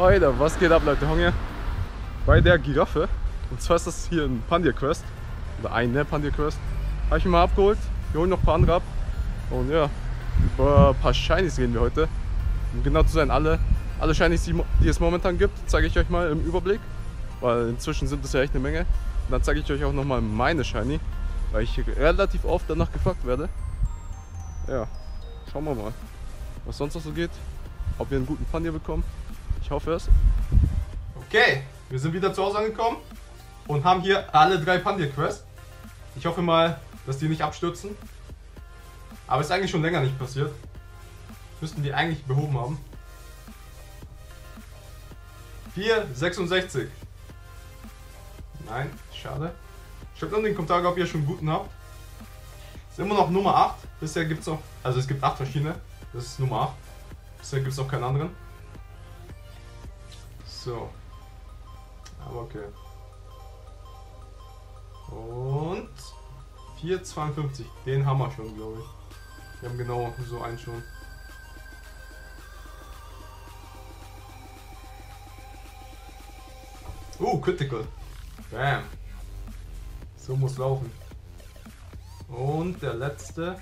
Alter, was geht ab, Leute? Hunger bei der Giraffe. Und zwar ist das hier ein Pandir Quest. Oder eine Pandir Quest. Habe ich mir mal abgeholt. Wir holen noch ein paar andere ab. Und ja, über ein paar Shinies reden wir heute. Um genau zu sein, alle Shinies, die es momentan gibt, zeige ich euch mal im Überblick. Weil inzwischen sind es ja echt eine Menge. Und dann zeige ich euch auch nochmal meine Shiny. Weil ich relativ oft danach gefragt werde. Ja, schauen wir mal, was sonst noch so geht. Ob wir einen guten Pandir bekommen. Ich hoffe es. Okay, wir sind wieder zu Hause angekommen und haben hier alle 3 Pandir Quests. Ich hoffe mal, dass die nicht abstürzen. Aber ist eigentlich schon länger nicht passiert. Müssten die eigentlich behoben haben. 4,66. Nein, schade. Schreibt in den Kommentaren, ob ihr schon einen guten habt. Ist immer noch Nummer 8. Bisher gibt es noch, also es gibt 8 verschiedene. Das ist Nummer 8. Bisher gibt es noch keinen anderen. So. Aber okay. Und 4,52. Den haben wir schon, glaube ich. Wir haben genau so einen schon. Critical. Bam. So muss laufen. Und der letzte.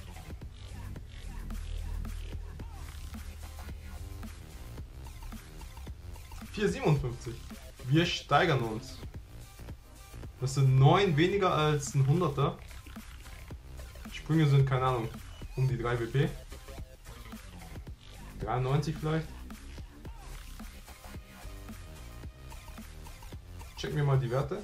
$4,57. Wir steigern uns. Das sind 9 weniger als ein 100er. Sprünge sind, keine Ahnung, um die 3 WP. 93 vielleicht. Checken wir mal die Werte.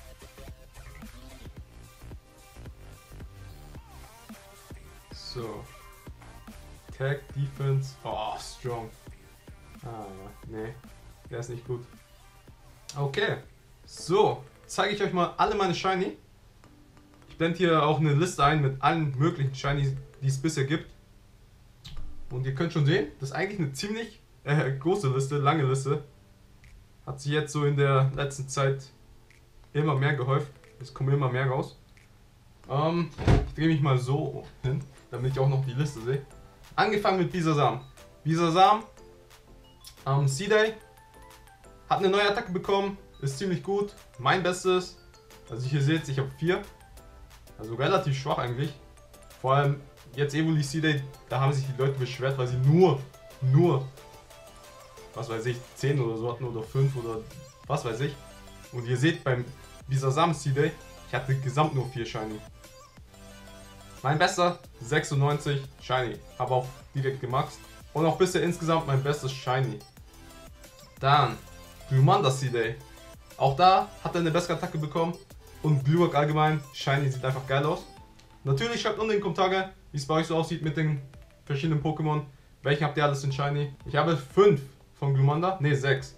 So. Tag, Defense. Oh, strong. Ah, nee. Der ist nicht gut. Okay. So. Zeige ich euch mal alle meine Shiny. Ich blende hier auch eine Liste ein mit allen möglichen Shinies, die es bisher gibt. Und ihr könnt schon sehen, das ist eigentlich eine ziemlich große Liste, lange Liste. Hat sich jetzt so in der letzten Zeit immer mehr gehäuft. Es kommen immer mehr raus. Ich drehe mich mal so hin, damit ich auch noch die Liste sehe. Angefangen mit Bisasam. Bisasam, C-Day, hat eine neue Attacke bekommen, ist ziemlich gut. Mein Bestes, also hier seht ihr, ich habe 4. Also relativ schwach eigentlich. Vor allem jetzt Evoli C-Day, da haben sich die Leute beschwert, weil sie nur, was weiß ich, 10 oder so hatten oder 5 oder was weiß ich. Und ihr seht beim Bisasam C-Day, ich hatte gesamt nur 4 Shiny. Mein bester 96 Shiny, habe auch direkt gemaxt. Und auch bisher insgesamt mein bestes Shiny. Dann Glumanda C-Day. Auch da hat er eine bessere Attacke bekommen. Und Glurak allgemein, Shiny sieht einfach geil aus. Natürlich schreibt unten in den Kommentaren, wie es bei euch so aussieht mit den verschiedenen Pokémon. Welchen habt ihr alles in Shiny? Ich habe 5 von Glumanda, ne 6.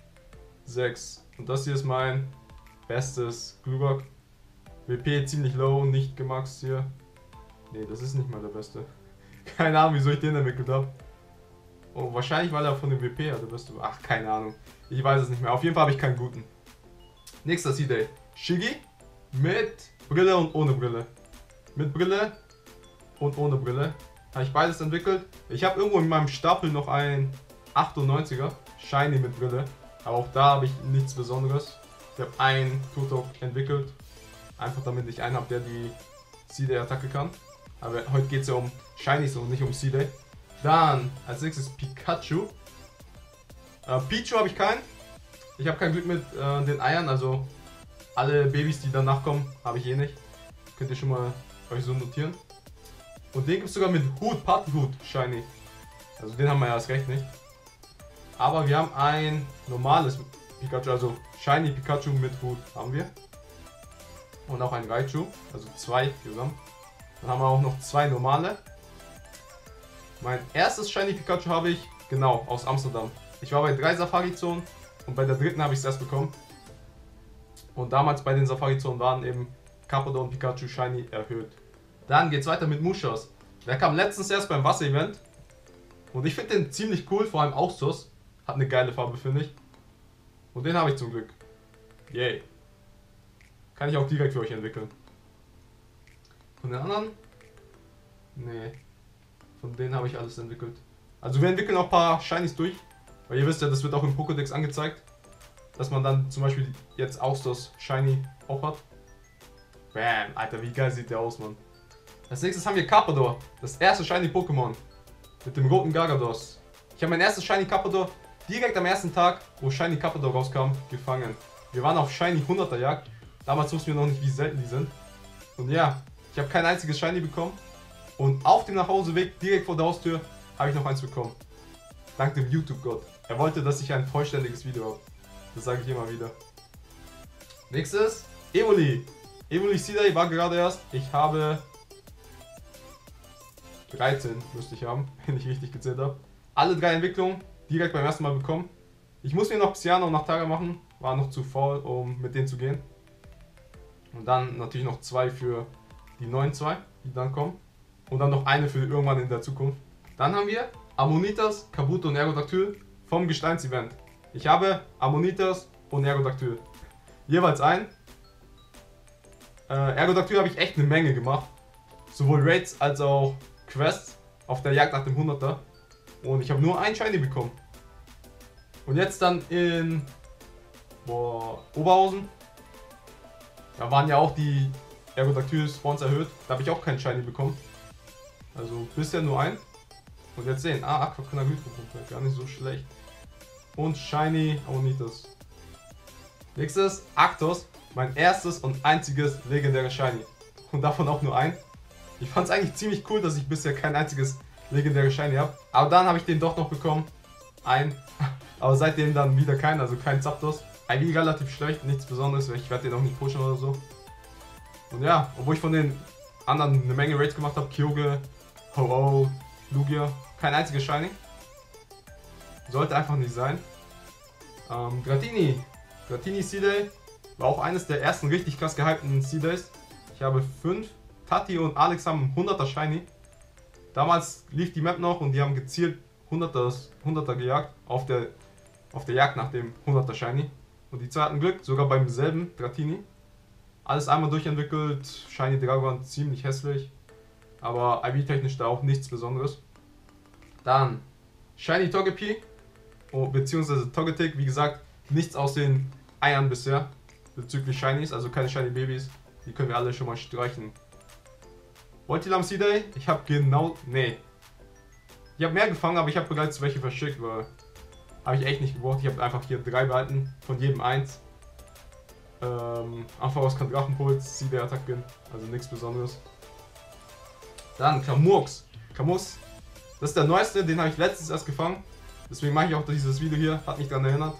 6. Und das hier ist mein bestes Glurak. WP ziemlich low, nicht gemaxt hier. Ne, das ist nicht mal der beste. Keine Ahnung, wieso ich den entwickelt habe. Oh, wahrscheinlich, weil er von dem WP hat, der beste. Ach, keine Ahnung. Ich weiß es nicht mehr. Auf jeden Fall habe ich keinen guten. Nächster C-Day. Shiggy mit Brille und ohne Brille. Mit Brille und ohne Brille. Habe ich beides entwickelt. Ich habe irgendwo in meinem Stapel noch ein 98er Shiny mit Brille. Aber auch da habe ich nichts Besonderes. Ich habe einen Turtok entwickelt. Einfach damit ich einen habe, der die C-Day-Attacke kann. Aber heute geht es ja um Shinies und nicht um C-Day. Dann als nächstes Pikachu. Pichu habe ich keinen. Ich habe kein Glück mit den Eiern, also alle Babys, die danach kommen, habe ich eh nicht. Könnt ihr schon mal euch so notieren. Und den gibt es sogar mit Hut, Partyhut, Shiny. Also den haben wir ja erst recht nicht. Aber wir haben ein normales Pikachu, also Shiny Pikachu mit Hut haben wir. Und auch ein Raichu, also 2 zusammen. Dann haben wir auch noch 2 normale. Mein erstes Shiny Pikachu habe ich, genau, aus Amsterdam. Ich war bei 3 Safari-Zonen und bei der dritten habe ich es erst bekommen. Und damals bei den Safari-Zonen waren eben Carpador und Pikachu Shiny erhöht. Dann geht es weiter mit Mushas. Der kam letztens erst beim Wasser-Event. Und ich finde den ziemlich cool, vor allem Austausch. Hat eine geile Farbe, finde ich. Und den habe ich zum Glück. Yay. Kann ich auch direkt für euch entwickeln. Von den anderen? Nee. Von denen habe ich alles entwickelt. Also wir entwickeln auch ein paar Shinies durch. Weil ihr wisst ja, das wird auch im Pokédex angezeigt. Dass man dann zum Beispiel jetzt auch das Shiny auch hat. Bam, Alter, wie geil sieht der aus, Mann. Als nächstes haben wir Carpador. Das erste Shiny Pokémon. Mit dem roten Garados. Ich habe mein erstes Shiny Carpador direkt am ersten Tag, wo Shiny Carpador rauskam, gefangen. Wir waren auf Shiny 100er Jagd. Damals wussten wir noch nicht, wie selten die sind. Und ja, ich habe kein einziges Shiny bekommen. Und auf dem Nachhauseweg, direkt vor der Haustür, habe ich noch eins bekommen. Dank dem YouTube-Gott. Er wollte, dass ich ein vollständiges Video habe. Das sage ich immer wieder. Nächstes, Evoli. Evoli Seaday war gerade erst. Ich habe 13 müsste ich haben, wenn ich richtig gezählt habe. Alle 3 Entwicklungen direkt beim ersten Mal bekommen. Ich muss mir noch Psyana und Nachtaga machen. War noch zu faul, um mit denen zu gehen. Und dann natürlich noch 2 für die neuen 2, die dann kommen. Und dann noch eine für irgendwann in der Zukunft. Dann haben wir Ammonitas, Kabuto und Aerodactyl vom Gesteins-Event. Ich habe Ammonitas und Aerodactyl. Jeweils ein. Aerodactyl habe ich echt eine Menge gemacht. Sowohl Raids als auch Quests auf der Jagd nach dem 100er. Und ich habe nur ein Shiny bekommen. Und jetzt dann in Oberhausen. Da waren ja auch die Aerodactyl-Spawns erhöht. Da habe ich auch keinen Shiny bekommen. Also bisher nur ein. Und jetzt sehen. Aquacuna Hydropumpe. Gar nicht so schlecht. Und Shiny Ammonitas. Nächstes Arctos. Mein erstes und einziges legendäres Shiny. Und davon auch nur ein. Ich fand es eigentlich ziemlich cool, dass ich bisher kein einziges legendäres Shiny habe. Aber dann habe ich den doch noch bekommen. Ein. Aber seitdem dann wieder kein, also kein Zapdos. Eigentlich relativ schlecht, nichts Besonderes. Ich werde den auch nicht pushen oder so. Und ja, obwohl ich von den anderen eine Menge Raids gemacht habe. Kyogre, Ho-Oh, Lugia. Kein einziges Shiny. Sollte einfach nicht sein. Dratini. Dratini Seaday war auch eines der ersten richtig krass gehypten Seadays. Ich habe 5. Tati und Alex haben 100er Shiny. Damals lief die Map noch und die haben gezielt 100er gejagt auf der Jagd nach dem 100er Shiny. Und die zwei hatten Glück, sogar beim selben Dratini. Alles einmal durchentwickelt, Shiny Dragon ziemlich hässlich. Aber IV-technisch da auch nichts Besonderes. Dann Shiny Togepi, beziehungsweise Togetic, wie gesagt, nichts aus den Eiern bisher. Bezüglich Shinies, also keine Shiny Babys. Die können wir alle schon mal streichen. Voltilam Seaday, ich habe Ich habe mehr gefangen, aber ich habe bereits welche verschickt, weil habe ich echt nicht gebraucht. Ich habe einfach hier 3 behalten, von jedem 1. Einfach aus Drachenpuls, Seaday-Attacken, also nichts Besonderes. Dann Klamurks. Klamurks, das ist der neueste, den habe ich letztens erst gefangen. Deswegen mache ich auch dieses Video hier, hat mich daran erinnert.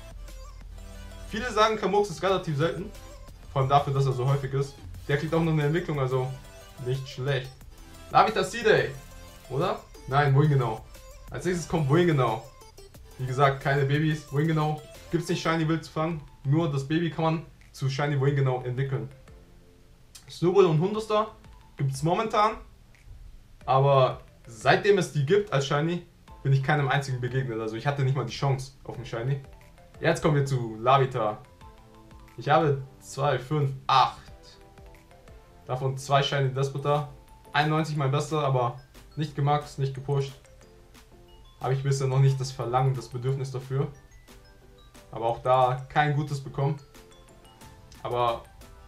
Viele sagen, Klamurks ist relativ selten, vor allem dafür, dass er so häufig ist. Der kriegt auch noch eine Entwicklung, also nicht schlecht. Larvitar Seaday, oder? Nein, Wingunou. Als nächstes kommt Wingunou. Wie gesagt, keine Babys. Wingunou gibt es nicht Shiny wild zu fangen. Nur das Baby kann man zu Shiny Wingunou entwickeln. Snowball und Hundestar gibt es momentan. Aber seitdem es die gibt als Shiny, bin ich keinem einzigen begegnet. Also ich hatte nicht mal die Chance auf einen Shiny. Jetzt kommen wir zu Larvitar. Ich habe 2, 5, 8. Davon 2 Shiny Despotar. 91 mein bester, aber nicht gemaxt, nicht gepusht. Habe ich bisher noch nicht das Verlangen, das Bedürfnis dafür. Aber auch da kein gutes bekommen. Aber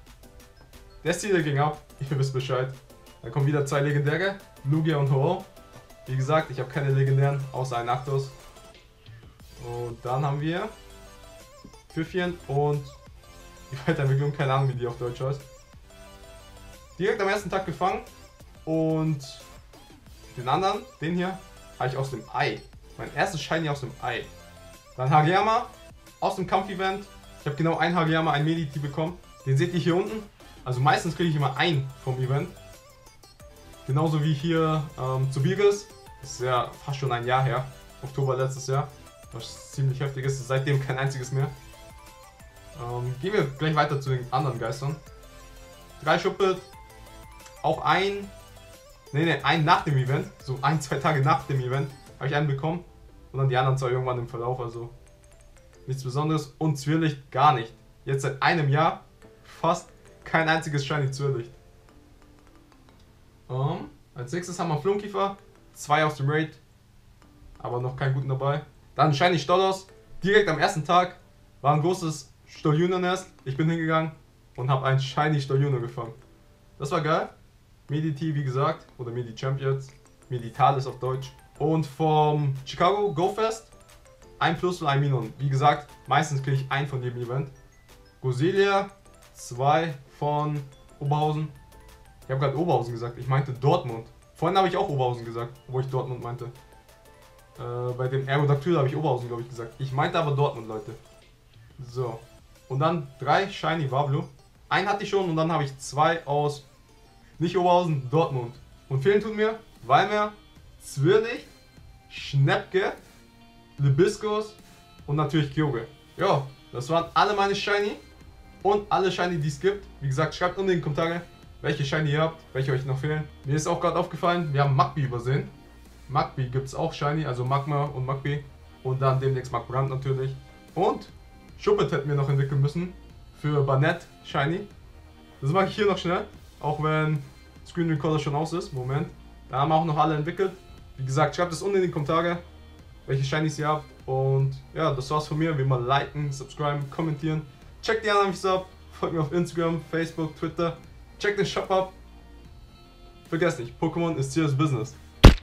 der Stil ging ab, ihr wisst Bescheid. Da kommen wieder 2 Legendäre, Lugia und Ho-Oh. Wie gesagt, ich habe keine legendären, außer einen Arctos. Und dann haben wir Pfiffchen und die Weiterentwicklung, keine Ahnung wie die auf Deutsch heißt. Direkt am ersten Tag gefangen und den anderen, den hier, habe ich aus dem Ei. Mein erstes Shiny aus dem Ei. Dann Hariyama aus dem Kampf-Event. Ich habe genau ein Hariyama, ein Mediti bekommen. Den seht ihr hier unten. Also meistens kriege ich immer einen vom Event. Genauso wie hier zu Biris. Das ist ja fast schon ein Jahr her. Oktober letztes Jahr. Was ziemlich heftig ist. Seitdem kein einziges mehr. Gehen wir gleich weiter zu den anderen Geistern. 3 Schuppelt. Auch einen nach dem Event. So 1-2 Tage nach dem Event habe ich einen bekommen. Und dann die anderen 2 irgendwann im Verlauf. Also nichts Besonderes. Und Zwirlicht gar nicht. Jetzt seit einem Jahr fast kein einziges Shiny Zwirlicht. Als nächstes haben wir Flunkiefer. 2 aus dem Raid. Aber noch keinen guten dabei. Dann Shiny Stolos. Direkt am ersten Tag war ein großes Stoljuno-Nest. Ich bin hingegangen und habe ein Shiny Stoljuno gefangen. Das war geil. Mediti, wie gesagt, oder Medi Champions. Meditalis auf Deutsch. Und vom Chicago Go Fest ein Plus und ein Minus. Wie gesagt, meistens kriege ich ein von jedem Event. Goselia, 2 von Oberhausen. Ich habe gerade Oberhausen gesagt, ich meinte Dortmund. Vorhin habe ich auch Oberhausen gesagt, obwohl ich Dortmund meinte. Bei dem Ergodactyl habe ich Oberhausen, glaube ich, gesagt. Ich meinte aber Dortmund, Leute. So. Und dann 3 Shiny Wablu. Einen hatte ich schon und dann habe ich 2 aus, nicht Oberhausen, Dortmund. Und fehlen tut mir Weimar, Zwirlicht, Schnäppke, Libiscus und natürlich Kyogre. Ja, das waren alle meine Shiny und alle Shiny, die es gibt. Wie gesagt, schreibt unten in die Kommentare, welche Shiny ihr habt, welche euch noch fehlen. Mir ist auch gerade aufgefallen, wir haben Magby übersehen. Magby gibt es auch Shiny, also Magma und Magby. Und dann demnächst Magbrand natürlich. Und Schuppet hätten wir noch entwickeln müssen für Banette Shiny. Das mache ich hier noch schnell, auch wenn Screen Recorder schon aus ist. Moment. Da haben wir auch noch alle entwickelt. Wie gesagt, schreibt es unten in die Kommentare, welche Shinies ihr habt. Und ja, das war's von mir. Wie immer liken, subscriben, kommentieren. Checkt die anderen ab. Folgt mir auf Instagram, Facebook, Twitter. Checkt den Shop ab. Vergesst nicht, Pokémon ist serious business.